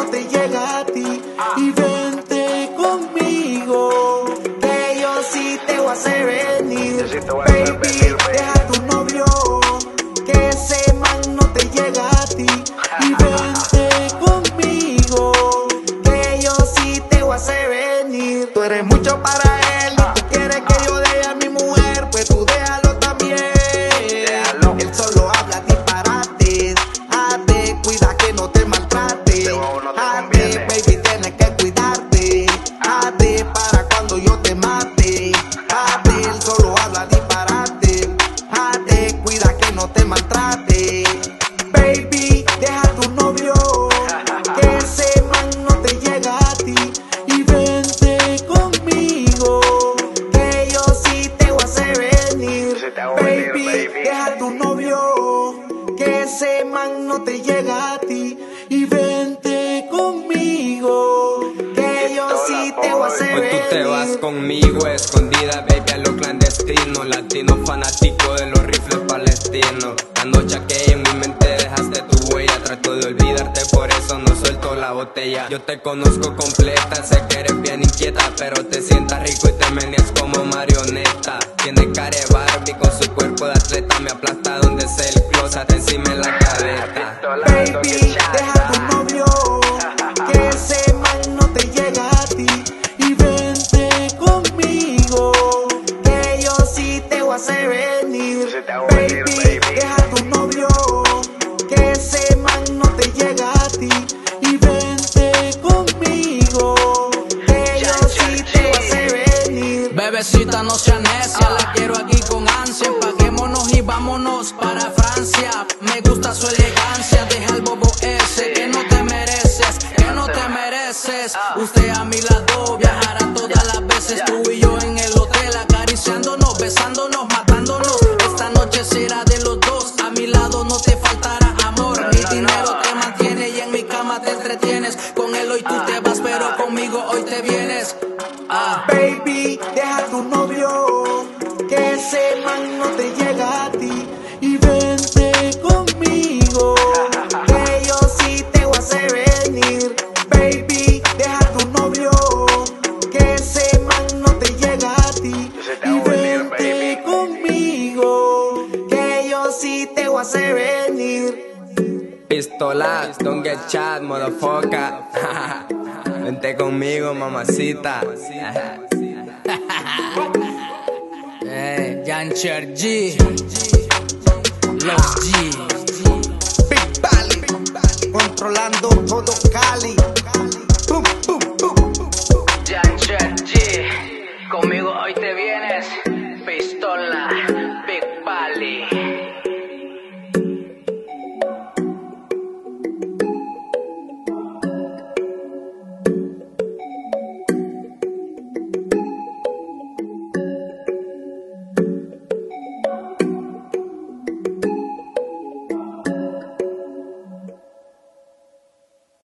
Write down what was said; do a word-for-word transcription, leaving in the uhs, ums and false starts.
no te llega a ti. Y vente conmigo, que yo sí te voy a hacer venir. Baby, deja a tu novio, que ese man no te llega a ti. Y vente conmigo, que yo sí te voy a hacer venir. Tú eres mucho para él y tú quieres que yo deje a mi mujer, pues tú déjalo también. Déjalo. Él solo habla disparates. Hazte, cuida que no te maltrate. Hazte, baby, tienes que cuidarte. Hazte para cuando yo te mate. Hazte, él solo habla disparate. Hazte, cuida que no te maltrate. Baby, deja a tu novio, que ese man no te llega a ti. Y vente conmigo, que yo sí te voy a hacer venir. Baby, deja a tu novio, que ese man no te llega a ti. Y vente conmigo, que yo sí te voy a hacer venir. Hoy tú te vas conmigo, escondida, baby, a lo clandestino. Latino fanático de los rifles palestinos. La noche aquella en mi mente dejaste tu huella. Trato de olvidarte, por eso no suelto la botella. Yo te conozco completa, sé que eres bien inquieta, pero te sientas rico y te meneas como marioneta. Tiene cara de Barbie con su cuerpo de atleta. Me aplasta donde sea el closet, encima en la cabeza. Baby, deja a tu novio, que ese man no te llega a ti. Y vente conmigo, que yo sí te voy a hacer venir. Baby, deja a tu novio, que ese man no te llega a ti. Y vente conmigo, que yo sí te voy a hacer venir. Bebecita, no seas necia, la quiero aquí con ansia. Empaquémonos y vámonos para Francia. Me gusta su elegancia, deja el bobo ese, que no te mereces, que no te mereces. Usted a mi lado viajará todas las veces. Tú y yo en el hotel acariciándonos, besándonos, matándonos. Esta noche será de los dos, a mi lado no te faltará amor. Mi dinero te mantiene y en mi cama te entretienes. Con él hoy tú te vas, pero conmigo hoy te vienes. Ah. Baby, deja a tu novio, que ese man no te llega a ti. Y vente conmigo, que yo sí te voy a hacer venir. Baby, deja a tu novio, que ese man no te llega a ti. Y vente conmigo, que yo sí te voy a hacer venir. Pistolas, don't get shot, motherfucker. Vente conmigo, mamacita. Eh, Jancher G, Los G, Big Valley, controlando todo Cali. Boom, boom, boom. Jancher G, conmigo hoy te vienes.